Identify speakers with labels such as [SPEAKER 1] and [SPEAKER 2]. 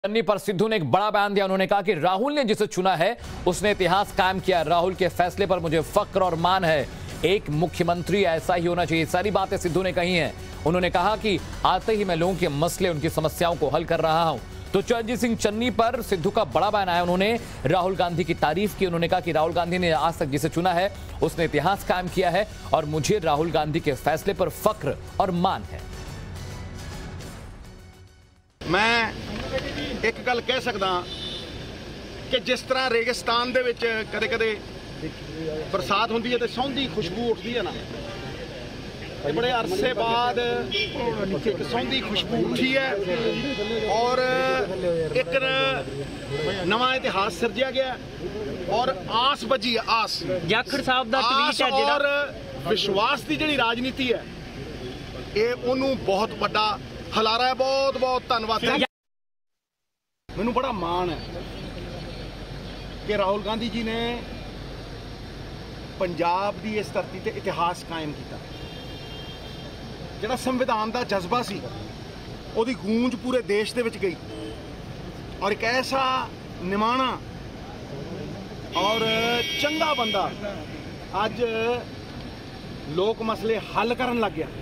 [SPEAKER 1] चन्नी पर सिद्धू ने एक बड़ा बयान दिया। उन्होंने कहा कि राहुल ने जिसे चुना है उसने इतिहास कायम किया। राहुल के फैसले पर मुझे फक्र और मान है। एक मुख्यमंत्री ऐसा ही होना चाहिए। सारी बातें सिद्धू ने कही हैं। उन्होंने कहा कि आते ही मैं लोगों के मसले, उनकी समस्याओं को हल कर रहा हूं। तो चरणजीत सिंह चन्नी पर सिद्धू का बड़ा बयान आया। उन्होंने राहुल गांधी की तारीफ की। उन्होंने कहा कि राहुल गांधी ने आज तक जिसे चुना है उसने इतिहास कायम किया है और मुझे राहुल गांधी के फैसले पर फक्र और मान है।
[SPEAKER 2] मैं एक गल कह सकदा कि जिस तरह रेगिस्तान दे विच कदे कदे बरसात होंदी है तो सौंधी खुशबू उठती है ना, बड़े अरसे बाद एक सौंधी खुशबू उठी है और एक नवा इतिहास सिरजिया गया और आस बजी है। आस
[SPEAKER 3] जाखड़ साहब दा ट्वीट है
[SPEAKER 2] और विश्वास की जिहड़ी राजनीति है ये उन्होंने बहुत बड़ा हलारा है। बहुत बहुत धन्यवाद। मैनू बड़ा माण है कि राहुल गांधी जी ने पंजाब की इस धरती ते इतिहास कायम किया। जिहड़ा संविधान का जज्बा सी उहदी गूंज पूरे देश दे विच गई और एक ऐसा निमाणा और चंगा बंदा अज लोक मसले हल करन लग गया।